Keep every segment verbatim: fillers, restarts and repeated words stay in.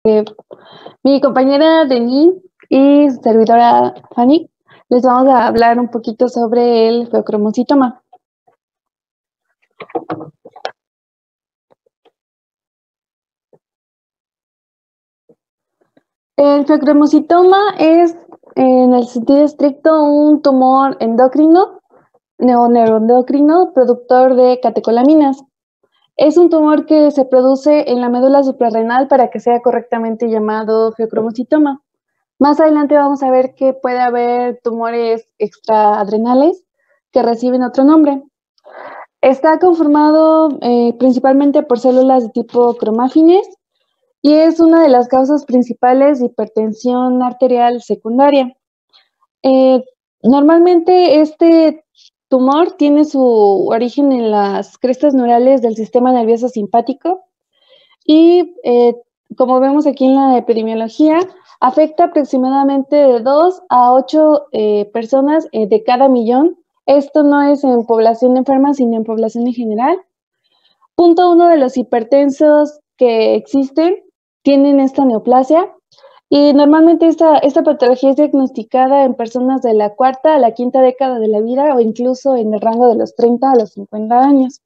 Mi compañera Denise y su servidora Fanny les vamos a hablar un poquito sobre el feocromocitoma. El feocromocitoma es, en el sentido estricto, un tumor endocrino, neuroendocrino, productor de catecolaminas. Es un tumor que se produce en la médula suprarrenal para que sea correctamente llamado feocromocitoma. Más adelante vamos a ver que puede haber tumores extraadrenales que reciben otro nombre. Está conformado eh, principalmente por células de tipo cromáfines y es una de las causas principales de hipertensión arterial secundaria. Eh, normalmente este tumor tiene su origen en las crestas neurales del sistema nervioso simpático y, eh, como vemos aquí en la epidemiología, afecta aproximadamente de dos a ocho eh, personas eh, de cada millón. Esto no es en población enferma, sino en población en general. Punto uno de los hipertensos que existen tienen esta neoplasia y normalmente esta, esta patología es diagnosticada en personas de la cuarta a la quinta década de la vida o incluso en el rango de los treinta a los cincuenta años.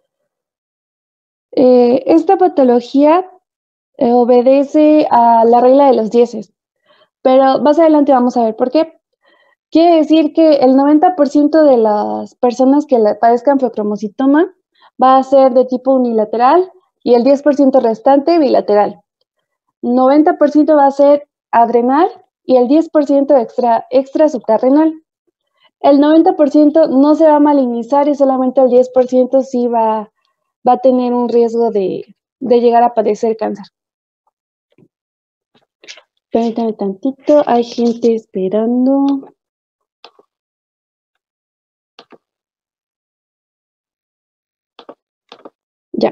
Eh, esta patología eh, obedece a la regla de los dieces, pero más adelante vamos a ver por qué. Quiere decir que el noventa por ciento de las personas que padezcan feocromocitoma va a ser de tipo unilateral y el diez por ciento restante bilateral. noventa por ciento va a ser adrenal y el diez por ciento extra, extra suprarrenal. El noventa por ciento no se va a malignizar y solamente el diez por ciento sí va, va a tener un riesgo de, de llegar a padecer cáncer. Permítanme tantito, hay gente esperando. Ya.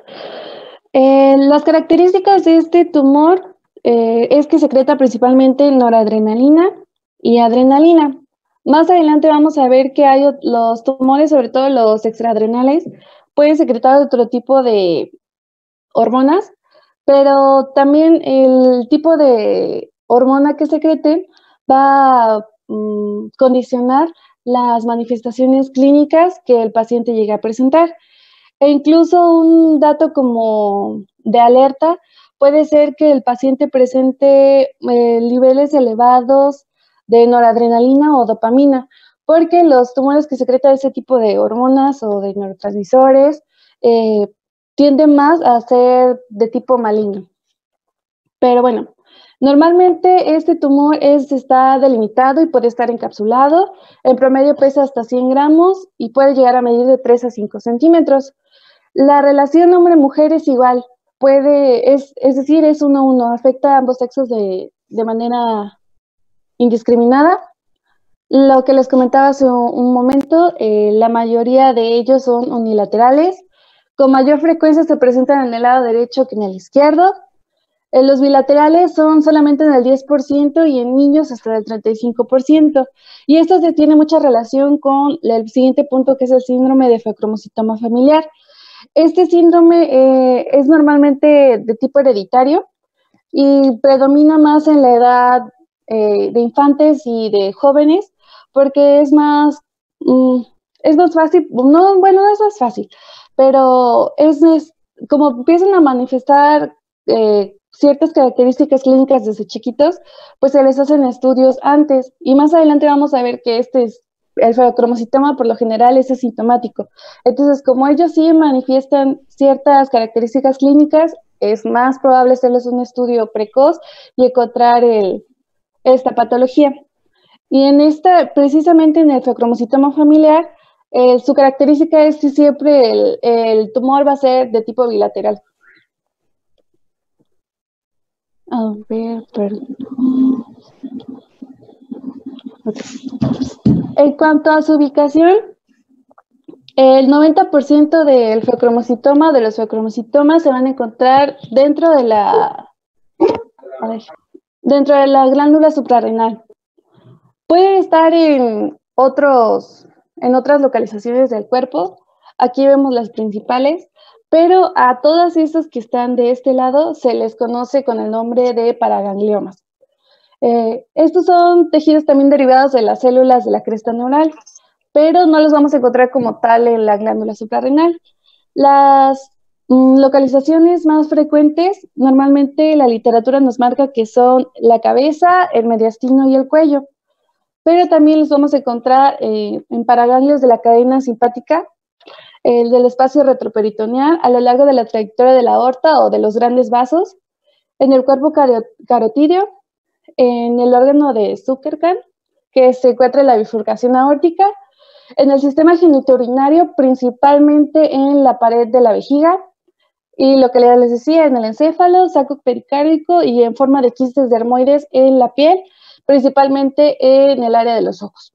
Eh, las características de este tumor eh, es que secreta principalmente noradrenalina y adrenalina. Más adelante vamos a ver que hay los tumores, sobre todo los extraadrenales, pueden secretar otro tipo de hormonas, pero también el tipo de hormona que secrete va a mm, condicionar las manifestaciones clínicas que el paciente llegue a presentar. E incluso un dato como de alerta puede ser que el paciente presente eh, niveles elevados de noradrenalina o dopamina, porque los tumores que secretan ese tipo de hormonas o de neurotransmisores eh, tienden más a ser de tipo maligno. Pero bueno, normalmente este tumor es, está delimitado y puede estar encapsulado. En promedio pesa hasta cien gramos y puede llegar a medir de tres a cinco centímetros. La relación hombre-mujer es igual, puede, es, es decir, es uno a uno, afecta a ambos sexos de, de manera indiscriminada. Lo que les comentaba hace un, un momento, eh, la mayoría de ellos son unilaterales, con mayor frecuencia se presentan en el lado derecho que en el izquierdo. Eh, los bilaterales son solamente en el diez por ciento y en niños hasta el treinta y cinco por ciento. Y esto se tiene mucha relación con el siguiente punto, que es el síndrome de feocromocitoma familiar. Este síndrome eh, es normalmente de tipo hereditario y predomina más en la edad eh, de infantes y de jóvenes porque es más, mm, es más fácil, no, bueno, no es más fácil, pero es, es como empiezan a manifestar eh, ciertas características clínicas desde chiquitos, pues se les hacen estudios antes y más adelante vamos a ver que este es el feocromocitoma por lo general es asintomático. Entonces, como ellos sí manifiestan ciertas características clínicas, es más probable hacerles un estudio precoz y encontrar el, esta patología. Y en esta, precisamente en el feocromocitoma familiar, eh, su característica es que siempre el, el tumor va a ser de tipo bilateral. A ver, perdón. Okay. En cuanto a su ubicación, el noventa por ciento del feocromocitoma, de los feocromocitomas, se van a encontrar dentro de la, a ver, dentro de la glándula suprarrenal. Puede estar en, otros, en otras localizaciones del cuerpo. Aquí vemos las principales, pero a todas esas que están de este lado se les conoce con el nombre de paragangliomas. Eh, estos son tejidos también derivados de las células de la cresta neural, pero no los vamos a encontrar como tal en la glándula suprarrenal. Las mm, localizaciones más frecuentes, normalmente la literatura nos marca que son la cabeza, el mediastino y el cuello, pero también los vamos a encontrar eh, en paraganglios de la cadena simpática, el del espacio retroperitoneal, a lo largo de la trayectoria de la aorta o de los grandes vasos, en el cuerpo carotídeo, en el órgano de Zuckerman, que se encuentra en la bifurcación aórtica, en el sistema genitourinario, principalmente en la pared de la vejiga, y lo que les decía, en el encéfalo, saco pericárdico y en forma de quistes dermoides en la piel, principalmente en el área de los ojos.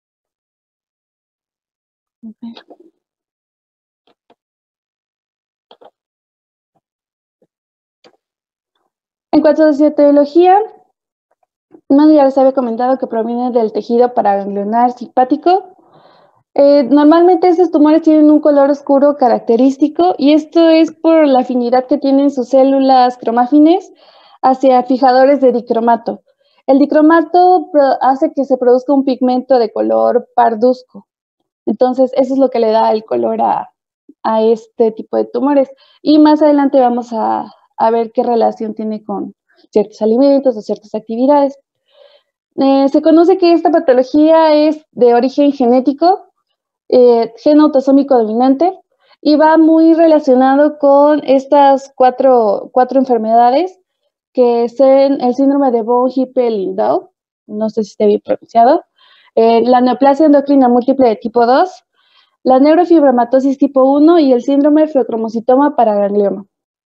En cuanto a su etiología, bueno, ya les había comentado que proviene del tejido paraganglionar simpático. Eh, normalmente estos tumores tienen un color oscuro característico y esto es por la afinidad que tienen sus células cromáfines hacia fijadores de dicromato. El dicromato hace que se produzca un pigmento de color parduzco. Entonces, eso es lo que le da el color a, a este tipo de tumores. Y más adelante vamos a, a ver qué relación tiene con ciertos alimentos o ciertas actividades. Eh, se conoce que esta patología es de origen genético, eh, gen autosómico dominante, y va muy relacionado con estas cuatro, cuatro enfermedades, que son el síndrome de von Hippel-Lindau, no sé si esté bien pronunciado, eh, la neoplasia endocrina múltiple de tipo dos, la neurofibromatosis tipo uno y el síndrome feocromocitoma paraganglioma.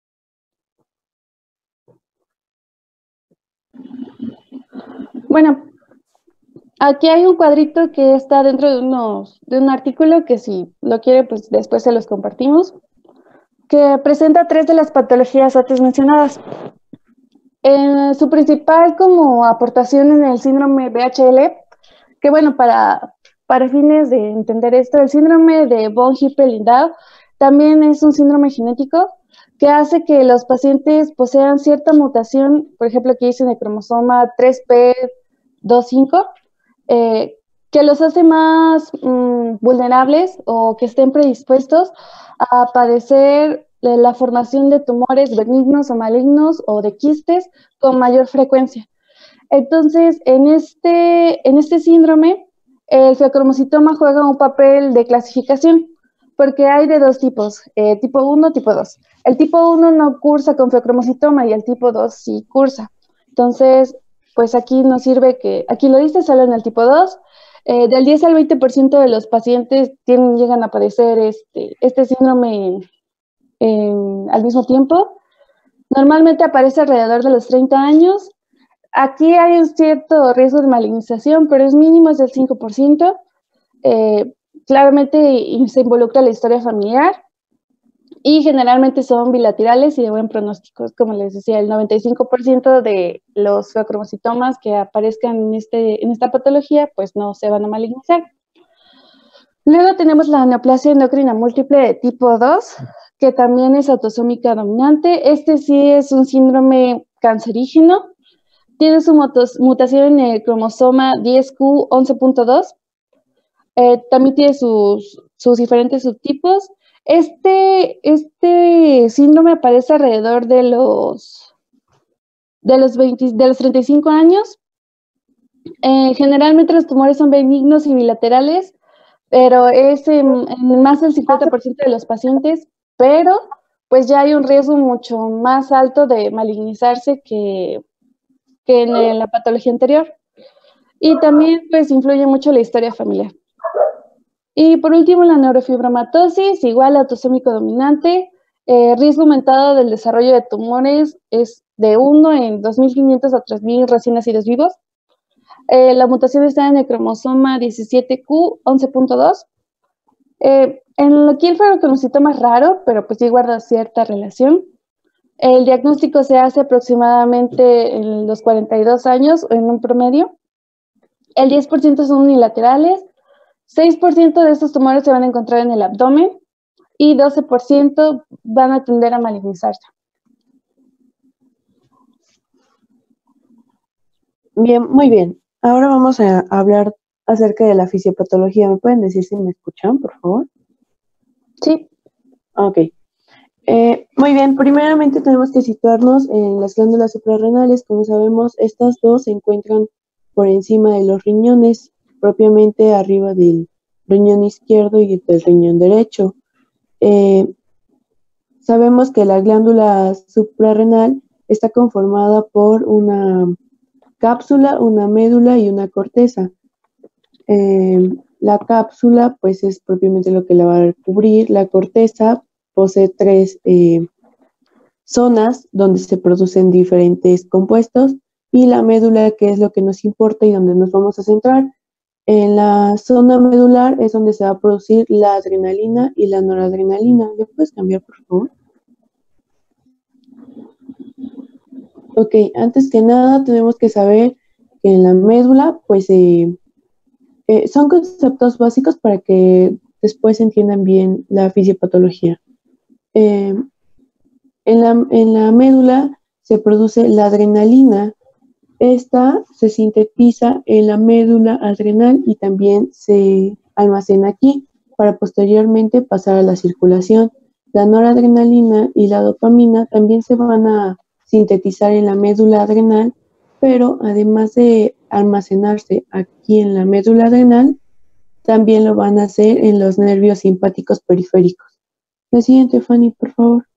Bueno, aquí hay un cuadrito que está dentro de, unos, de un artículo que si lo quiere, pues después se los compartimos, que presenta tres de las patologías antes mencionadas. Eh, su principal como aportación en el síndrome B H L, que bueno, para, para fines de entender esto, el síndrome de von Hippel-Lindau también es un síndrome genético que hace que los pacientes posean cierta mutación, por ejemplo, aquí dice en el cromosoma tres P veinticinco, eh, que los hace más mmm, vulnerables o que estén predispuestos a padecer la formación de tumores benignos o malignos o de quistes con mayor frecuencia. Entonces, en este, en este síndrome, el feocromocitoma juega un papel de clasificación, porque hay de dos tipos, eh, tipo uno, tipo dos. El tipo uno no cursa con feocromocitoma y el tipo dos sí cursa. Entonces, pues aquí nos sirve que, aquí lo dice, solo en el tipo dos, eh, del diez al veinte por ciento de los pacientes tienen, llegan a padecer este, este síndrome en, al mismo tiempo. Normalmente aparece alrededor de los treinta años. Aquí hay un cierto riesgo de malignización, pero es mínimo, es del cinco por ciento. Eh, claramente se involucra la historia familiar y generalmente son bilaterales y de buen pronóstico. Como les decía, el noventa y cinco por ciento de los feocromocitomas que aparezcan en, este, en esta patología pues no se van a malignizar. Luego tenemos la neoplasia endocrina múltiple de tipo dos, que también es autosómica dominante. Este sí es un síndrome cancerígeno. Tiene su mutación en el cromosoma diez Q once punto dos. Eh, también tiene sus, sus diferentes subtipos. Este, este síndrome aparece alrededor de los, de los, veinte, de los treinta y cinco años. Eh, generalmente los tumores son benignos y bilaterales, pero es en, en más del cincuenta por ciento de los pacientes, pero pues ya hay un riesgo mucho más alto de malignizarse que, que en la patología anterior. Y también pues influye mucho la historia familiar. Y por último, la neurofibromatosis, igual autosómico dominante, eh, riesgo aumentado del desarrollo de tumores es de uno en dos mil quinientos a tres mil recién nacidos vivos. Eh, la mutación está en el cromosoma diecisiete Q once punto dos. Eh, en aquí el feocromocitoma es raro, pero pues sí guarda cierta relación. El diagnóstico se hace aproximadamente en los cuarenta y dos años en un promedio. El diez por ciento son unilaterales. seis por ciento de estos tumores se van a encontrar en el abdomen. y doce por ciento van a tender a malignizarse. Bien, muy bien. Ahora vamos a hablar acerca de la fisiopatología. ¿Me pueden decir si me escuchan, por favor? Sí. Ok. Eh, muy bien, primeramente tenemos que situarnos en las glándulas suprarrenales. Como sabemos, estas dos se encuentran por encima de los riñones, propiamente arriba del riñón izquierdo y del riñón derecho. Eh, sabemos que la glándula suprarrenal está conformada por una cápsula, una médula y una corteza. Eh, la cápsula, pues, es propiamente lo que la va a cubrir. La corteza posee tres eh, zonas donde se producen diferentes compuestos, y la médula, que es lo que nos importa y donde nos vamos a centrar. En la zona medular es donde se va a producir la adrenalina y la noradrenalina. ¿Le puedes cambiar, por favor? Ok, antes que nada tenemos que saber que en la médula, pues, eh, eh, son conceptos básicos para que después entiendan bien la fisiopatología. Eh, en, la, en la médula se produce la adrenalina. Esta se sintetiza en la médula adrenal y también se almacena aquí para posteriormente pasar a la circulación. La noradrenalina y la dopamina también se van a sintetizar en la médula adrenal, pero además de almacenarse aquí en la médula adrenal, también lo van a hacer en los nervios simpáticos periféricos. La siguiente, Fanny, por favor.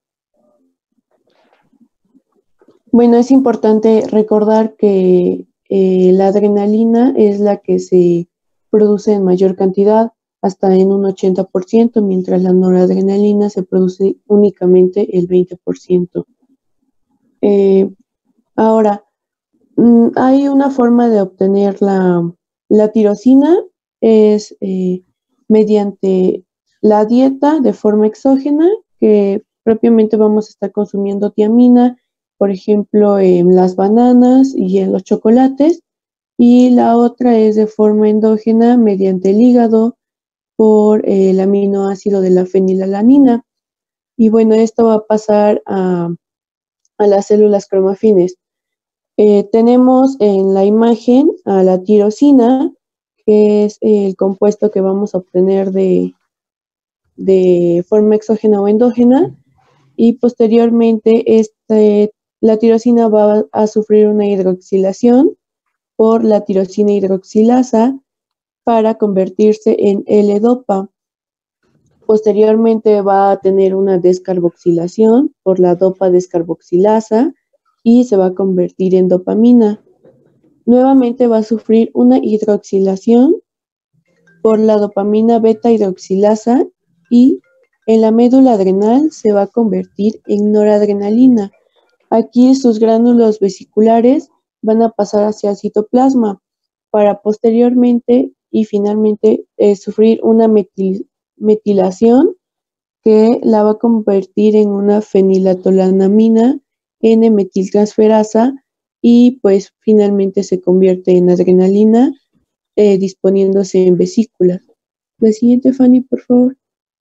Bueno, es importante recordar que eh, la adrenalina es la que se produce en mayor cantidad, hasta en un ochenta por ciento, mientras la noradrenalina se produce únicamente el veinte por ciento. Eh, ahora, mm, hay una forma de obtener la, la tirosina, es eh, mediante la dieta de forma exógena, que propiamente vamos a estar consumiendo tiamina, por ejemplo, en las bananas y en los chocolates, y la otra es de forma endógena mediante el hígado por eh, el aminoácido de la fenilalanina. Y bueno, esto va a pasar a, a las células cromafines. Eh, tenemos en la imagen a la tirosina, que es el compuesto que vamos a obtener de, de forma exógena o endógena, y posteriormente este, la tirosina va a sufrir una hidroxilación por la tirosina hidroxilasa para convertirse en L-dopa. Posteriormente va a tener una descarboxilación por la dopa descarboxilasa y se va a convertir en dopamina. Nuevamente va a sufrir una hidroxilación por la dopamina beta hidroxilasa y en la médula adrenal se va a convertir en noradrenalina. Aquí sus gránulos vesiculares van a pasar hacia el citoplasma para posteriormente y finalmente eh, sufrir una metil, metilación que la va a convertir en una fenilatolanamina N-metiltransferasa, y pues finalmente se convierte en adrenalina eh, disponiéndose en vesículas. La siguiente, Fanny, por favor.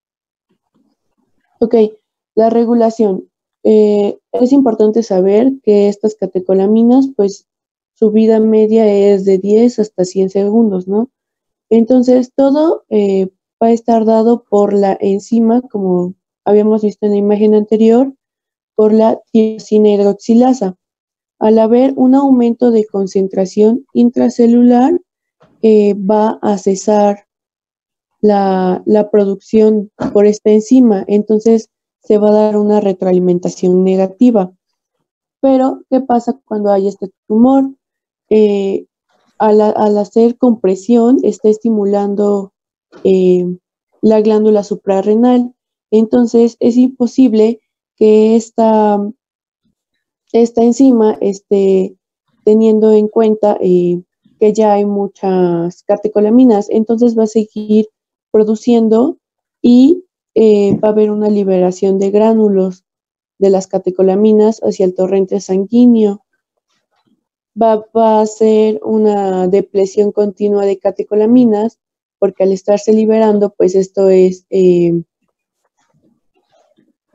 Ok, la regulación. Eh, es importante saber que estas catecolaminas, pues su vida media es de diez hasta cien segundos, ¿no? Entonces, todo eh, va a estar dado por la enzima, como habíamos visto en la imagen anterior, por la tirosina hidroxilasa. Al haber un aumento de concentración intracelular, eh, va a cesar la, la producción por esta enzima, entonces se va a dar una retroalimentación negativa. Pero, ¿qué pasa cuando hay este tumor? Eh, al, al, hacer compresión, está estimulando eh, la glándula suprarrenal, entonces es imposible que esta, esta enzima esté teniendo en cuenta eh, que ya hay muchas catecolaminas, entonces va a seguir produciendo y eh, va a haber una liberación de gránulos de las catecolaminas hacia el torrente sanguíneo. Va, va a ser una depresión continua de catecolaminas, porque al estarse liberando, pues esto es eh,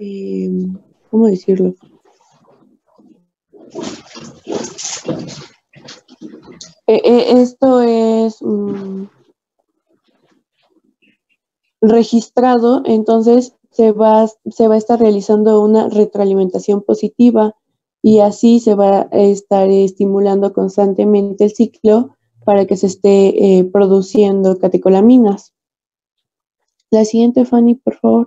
eh, ¿cómo decirlo? Eh, eh, esto es um, registrado, entonces se va, se va a estar realizando una retroalimentación positiva y así se va a estar estimulando constantemente el ciclo para que se esté eh, produciendo catecolaminas. La siguiente, Fanny, por favor.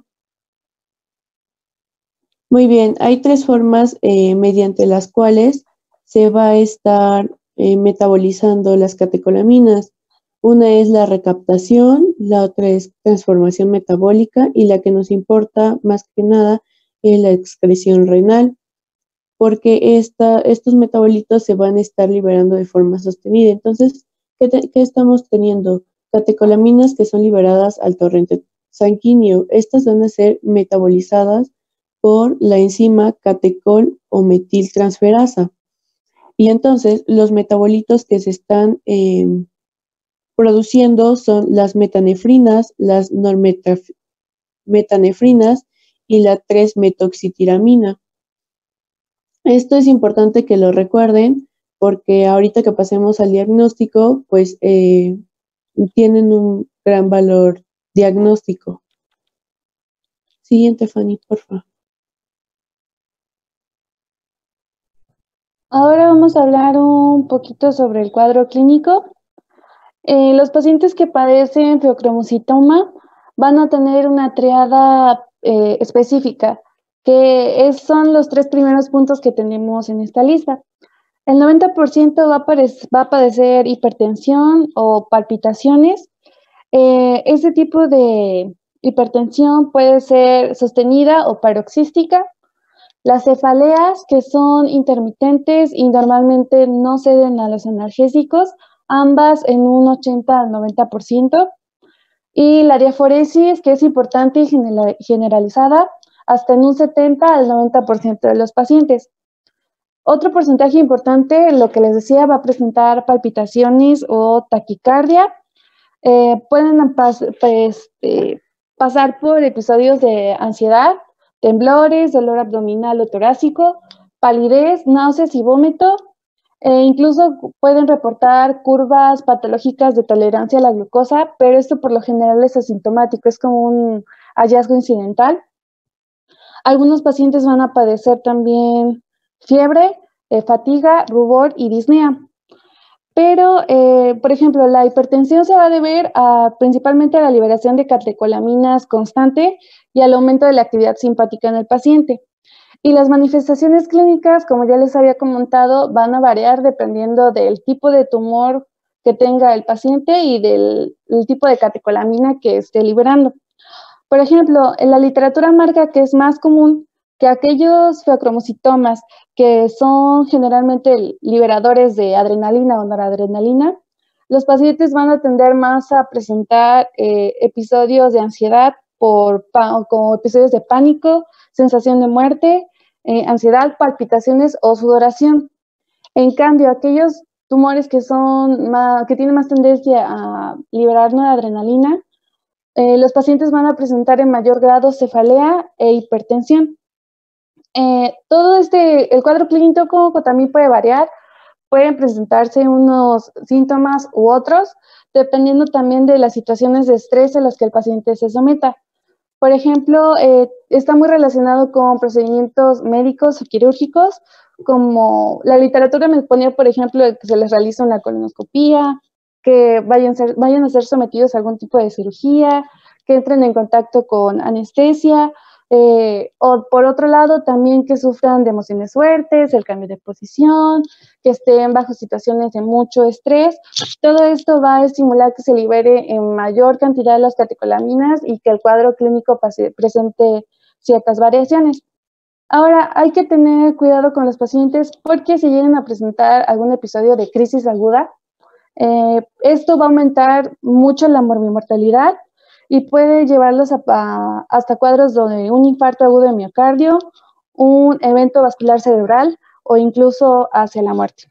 Muy bien, hay tres formas eh, mediante las cuales se va a estar eh, metabolizando las catecolaminas. Una es la recaptación, la otra es transformación metabólica y la que nos importa más que nada es la excreción renal, porque esta, estos metabolitos se van a estar liberando de forma sostenida. Entonces, ¿qué, te, qué estamos teniendo? Catecolaminas que son liberadas al torrente sanguíneo. Estas van a ser metabolizadas por la enzima catecol o metiltransferasa. Y entonces los metabolitos que se están eh, produciendo son las metanefrinas, las normetanefrinas y la tres metoxitiramina. Esto es importante que lo recuerden porque ahorita que pasemos al diagnóstico, pues eh, tienen un gran valor diagnóstico. Siguiente, Fanny, por favor. Ahora vamos a hablar un poquito sobre el cuadro clínico. Eh, los pacientes que padecen feocromocitoma van a tener una triada eh, específica, que es, son los tres primeros puntos que tenemos en esta lista. El noventa por ciento va a, va a padecer hipertensión o palpitaciones. Eh, este tipo de hipertensión puede ser sostenida o paroxística. Las cefaleas, que son intermitentes y normalmente no ceden a los analgésicos, ambas en un ochenta al noventa por ciento. Y la diaforesis, que es importante y generalizada, hasta en un setenta al noventa por ciento de los pacientes. Otro porcentaje importante, lo que les decía, va a presentar palpitaciones o taquicardia. Eh, pueden pas pues, eh, pasar por episodios de ansiedad, temblores, dolor abdominal o torácico, palidez, náuseas y vómito. E incluso pueden reportar curvas patológicas de tolerancia a la glucosa, pero esto por lo general es asintomático, es como un hallazgo incidental. Algunos pacientes van a padecer también fiebre, eh, fatiga, rubor y disnea. Pero, eh, por ejemplo, la hipertensión se va a deber a, principalmente a la liberación de catecolaminas constante y al aumento de la actividad simpática en el paciente. Y las manifestaciones clínicas, como ya les había comentado, van a variar dependiendo del tipo de tumor que tenga el paciente y del tipo de catecolamina que esté liberando. Por ejemplo, en la literatura marca que es más común que aquellos feocromocitomas que son generalmente liberadores de adrenalina o noradrenalina, los pacientes van a tender más a presentar eh, episodios de ansiedad por, como episodios de pánico, sensación de muerte, eh, ansiedad, palpitaciones o sudoración. En cambio, aquellos tumores que, son más, que tienen más tendencia a liberar noradrenalina, eh, los pacientes van a presentar en mayor grado cefalea e hipertensión. Eh, todo este, el cuadro clínico también puede variar, pueden presentarse unos síntomas u otros, dependiendo también de las situaciones de estrés a las que el paciente se someta. Por ejemplo, eh, está muy relacionado con procedimientos médicos o quirúrgicos, como la literatura me ponía, por ejemplo, que se les realiza una colonoscopía, que vayan a, ser, vayan a ser sometidos a algún tipo de cirugía, que entren en contacto con anestesia, eh, o por otro lado también que sufran de emociones fuertes, el cambio de posición, que estén bajo situaciones de mucho estrés. Todo esto va a estimular que se libere en mayor cantidad las catecolaminas y que el cuadro clínico presente ciertas variaciones. Ahora, hay que tener cuidado con los pacientes porque si llegan a presentar algún episodio de crisis aguda, eh, esto va a aumentar mucho la morbimortalidad y puede llevarlos a, a, hasta cuadros de un infarto agudo de miocardio, un evento vascular cerebral o incluso hacia la muerte.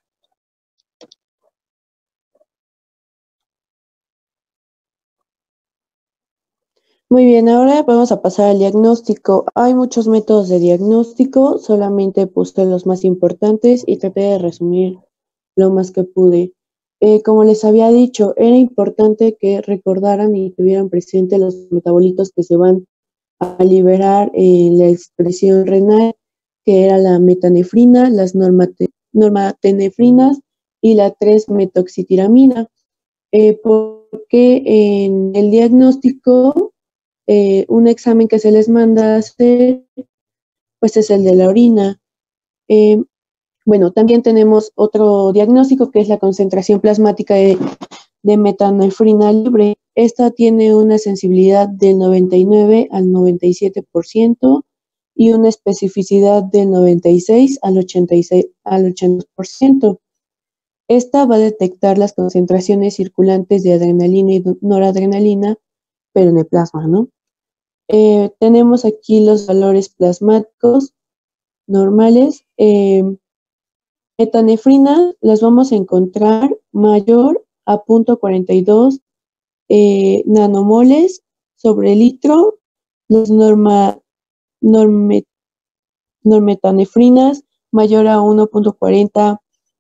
Muy bien, ahora vamos a pasar al diagnóstico. Hay muchos métodos de diagnóstico, solamente puse los más importantes y traté de resumir lo más que pude. Eh, como les había dicho, era importante que recordaran y tuvieran presente los metabolitos que se van a liberar en la excreción renal, que era la metanefrina, las normate, normatenefrinas y la tres metoxitiramina, eh, porque en el diagnóstico eh, un examen que se les manda a hacer, pues es el de la orina. Eh, bueno, también tenemos otro diagnóstico que es la concentración plasmática de, de metanefrina libre. Esta tiene una sensibilidad del noventa y nueve al noventa y siete por ciento y una especificidad del noventa y seis al ochenta y seis al ochenta por ciento. Esta va a detectar las concentraciones circulantes de adrenalina y noradrenalina, pero en el plasma, ¿no? Eh, tenemos aquí los valores plasmáticos normales. Eh, metanefrina las vamos a encontrar mayor a cero punto cuarenta y dos eh, nanomoles sobre litro. Las norma, norme, normetanefrinas mayor a uno punto cuarenta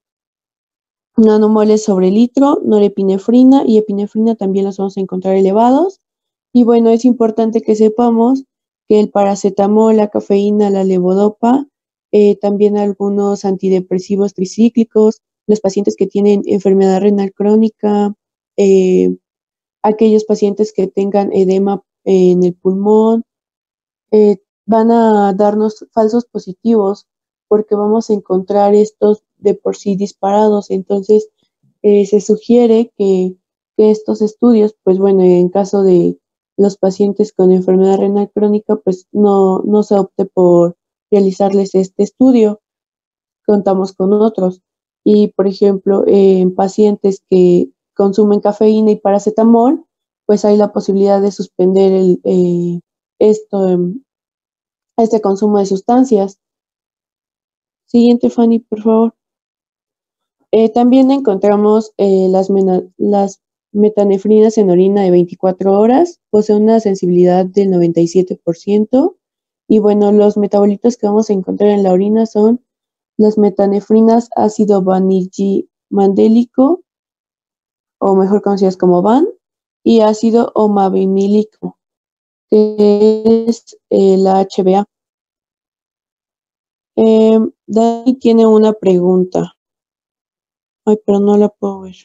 nanomoles sobre litro. Norepinefrina y epinefrina también las vamos a encontrar elevados. Y bueno, es importante que sepamos que el paracetamol, la cafeína, la levodopa, eh, también algunos antidepresivos tricíclicos, los pacientes que tienen enfermedad renal crónica, eh, aquellos pacientes que tengan edema en el pulmón, eh, van a darnos falsos positivos porque vamos a encontrar estos de por sí disparados. Entonces, eh, se sugiere que, que estos estudios, pues bueno, en caso de los pacientes con enfermedad renal crónica, pues no, no se opte por realizarles este estudio. Contamos con otros. Y, por ejemplo, eh, en pacientes que consumen cafeína y paracetamol, pues hay la posibilidad de suspender el, eh, esto, eh, este consumo de sustancias. Siguiente, Fanny, por favor. Eh, también encontramos eh, las, mena, las metanefrinas en orina de veinticuatro horas, posee una sensibilidad del noventa y siete por ciento. Y bueno, los metabolitos que vamos a encontrar en la orina son las metanefrinas ácido vanillimandélico, o mejor conocidas como V A N, y ácido omavinílico, que es eh, la H B A. Eh, Dani tiene una pregunta. Ay, pero no la puedo ver.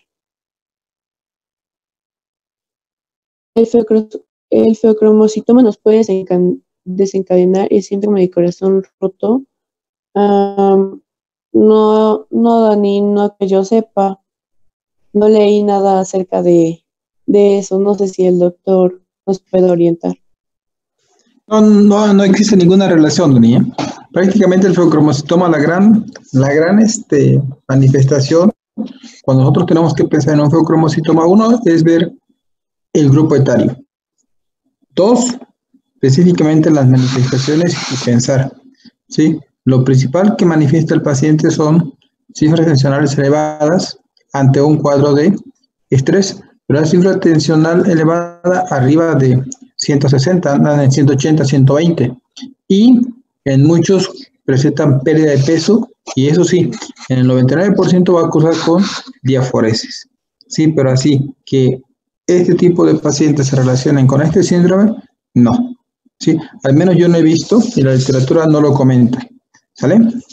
El, feocro- el feocromocitoma nos puede desenca- desencadenar el síndrome de corazón roto. Um, no, no, Dani, no que yo sepa. No leí nada acerca de, de eso. No sé si el doctor nos puede orientar. No, no, no existe ninguna relación, niña. Prácticamente el feocromocitoma, la gran, la gran este, manifestación, cuando nosotros tenemos que pensar en un feocromocitoma, uno es ver el grupo etario. Dos, específicamente las manifestaciones y pensar, ¿sí? Lo principal que manifiesta el paciente son cifras tensionales elevadas ante un cuadro de estrés, pero la cifra tensional elevada arriba de ciento sesenta, andan en ciento ochenta, ciento veinte, y en muchos presentan pérdida de peso, y eso sí, en el noventa y nueve por ciento va a cursar con diaforesis, sí, pero así que este tipo de pacientes se relacionen con este síndrome, no, sí, al menos yo no he visto y la literatura no lo comenta, ¿sale?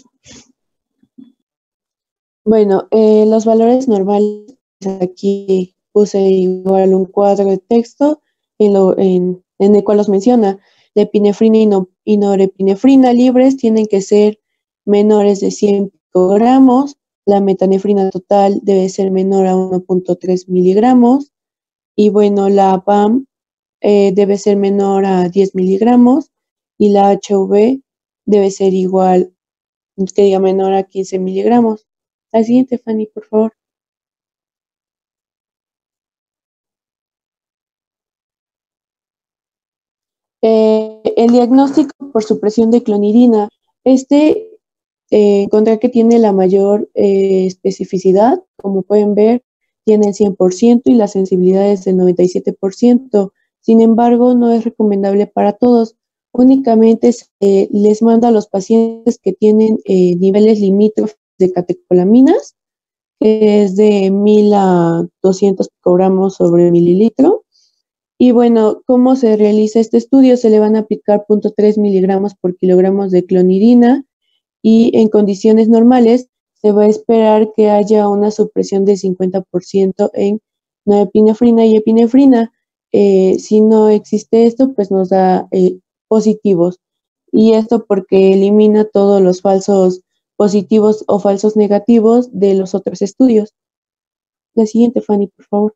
Bueno, eh, los valores normales, aquí puse igual un cuadro de texto en, lo, en, en el cual los menciona. La epinefrina y, no, y norepinefrina libres tienen que ser menores de cien picogramos. La metanefrina total debe ser menor a uno punto tres miligramos. Y bueno, la P A M eh, debe ser menor a diez miligramos. Y la H V debe ser igual, que diga menor a quince miligramos. La siguiente, Fanny, por favor. Eh, el diagnóstico por supresión de clonidina. Este eh, encontré que tiene la mayor eh, especificidad, como pueden ver, tiene el cien por ciento y la sensibilidad es del noventa y siete por ciento. Sin embargo, no es recomendable para todos. Únicamente se eh, les manda a los pacientes que tienen eh, niveles limítrofes de catecolaminas, que es de mil a doscientos picogramos sobre mililitro. Y bueno, ¿cómo se realiza este estudio? Se le van a aplicar cero punto tres miligramos por kilogramos de clonidina y en condiciones normales se va a esperar que haya una supresión del cincuenta por ciento en norepinefrina y epinefrina. Eh, si no existe esto, pues nos da eh, positivos. Y esto porque elimina todos los falsos positivos o falsos negativos de los otros estudios. La siguiente, Fanny, por favor.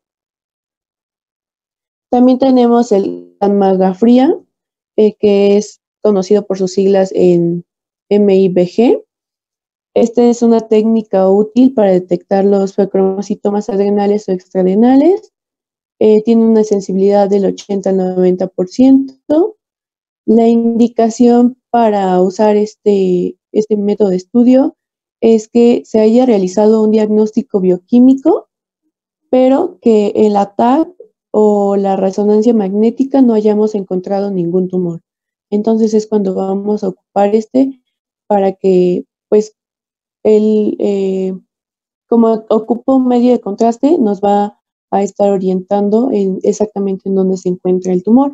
También tenemos el Gamma-Fría, eh, que es conocido por sus siglas en M I B G. Esta es una técnica útil para detectar los feocromocitomas adrenales o extraadrenales. Eh, tiene una sensibilidad del ochenta al noventa por ciento. La indicación para usar este, este método de estudio es que se haya realizado un diagnóstico bioquímico, pero que el A T A C o la resonancia magnética no hayamos encontrado ningún tumor. Entonces es cuando vamos a ocupar este para que, pues, el, eh, como ocupa un medio de contraste, nos va a estar orientando en exactamente en dónde se encuentra el tumor.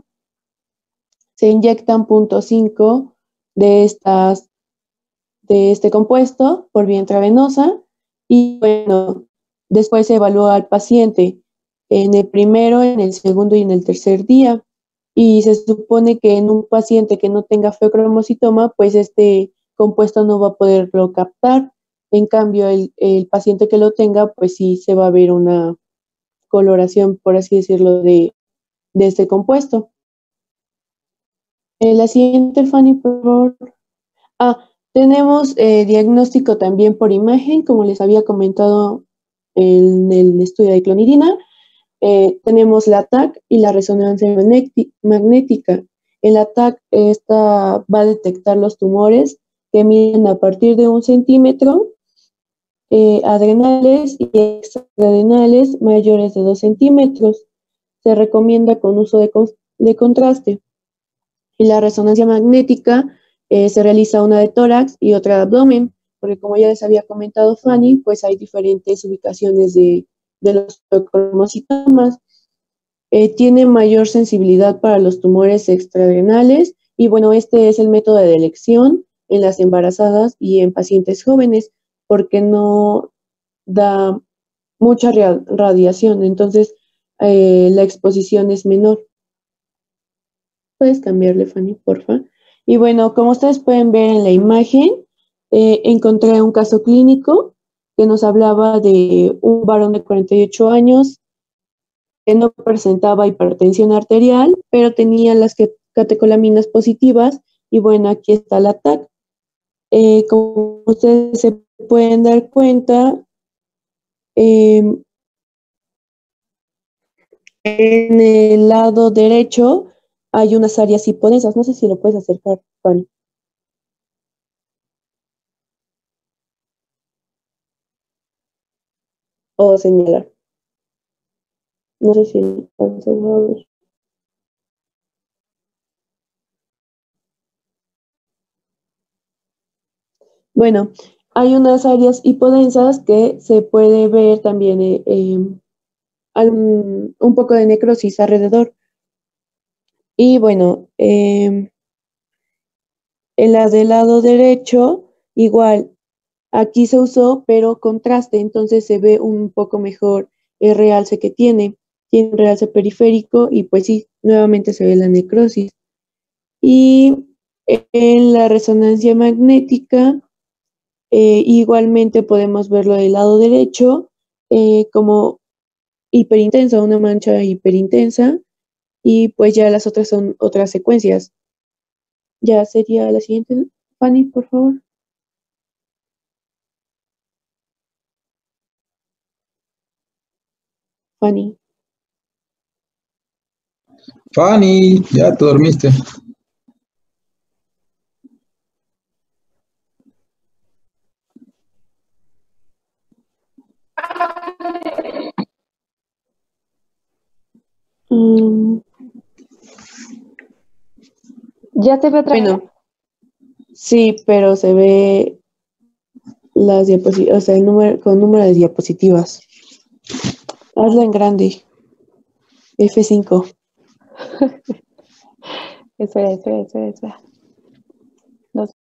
Se inyectan cero punto cinco de estas de este compuesto por vía intravenosa y bueno, después se evalúa al paciente en el primero, en el segundo y en el tercer día. Y se supone que en un paciente que no tenga feocromocitoma, pues este compuesto no va a poderlo captar. En cambio, el, el paciente que lo tenga, pues sí se va a ver una coloración, por así decirlo, de, de este compuesto. Eh, la siguiente, Fanny, por favor. Ah, tenemos eh, diagnóstico también por imagen, como les había comentado en el estudio de clonidina. Eh, tenemos la T A C y la resonancia magnética. En la T A C esta va a detectar los tumores que miden a partir de un centímetro, eh, adrenales y extraadrenales mayores de dos centímetros. Se recomienda con uso de, con de contraste. Y la resonancia magnética eh, se realiza una de tórax y otra de abdomen, porque como ya les había comentado Fanny, pues hay diferentes ubicaciones de, de los cromocitomas. Eh, tiene mayor sensibilidad para los tumores extraadrenales y bueno, este es el método de elección en las embarazadas y en pacientes jóvenes porque no da mucha radiación, entonces eh, la exposición es menor. Puedes cambiarle, Fanny, porfa. Y bueno, como ustedes pueden ver en la imagen, eh, encontré un caso clínico que nos hablaba de un varón de cuarenta y ocho años que no presentaba hipertensión arterial, pero tenía las catecolaminas positivas y bueno, aquí está la T A C. Eh, como ustedes se pueden dar cuenta, eh, en el lado derecho hay unas áreas hipodensas. No sé si lo puedes acercar, Fanny. O señalar. No sé si alcanzas a ver. Bueno, hay unas áreas hipodensas que se puede ver también eh, eh, un, un poco de necrosis alrededor. Y bueno, eh, en la del lado derecho, igual, aquí se usó, pero contraste, entonces se ve un poco mejor el realce que tiene. Tiene un realce periférico y pues sí, nuevamente se ve la necrosis. Y en la resonancia magnética, eh, igualmente podemos verlo del lado derecho eh, como hiperintensa, una mancha hiperintensa, y pues ya las otras son otras secuencias. Ya sería la siguiente, Fanny, por favor. Fanny. Fanny, ya te dormiste. Um, ¿Ya se ve otra vez? Bueno, sí, pero se ve las diapositivas, o sea, el número, con número de diapositivas. Hazla en grande. F cinco. Espera, espera, espera, espera.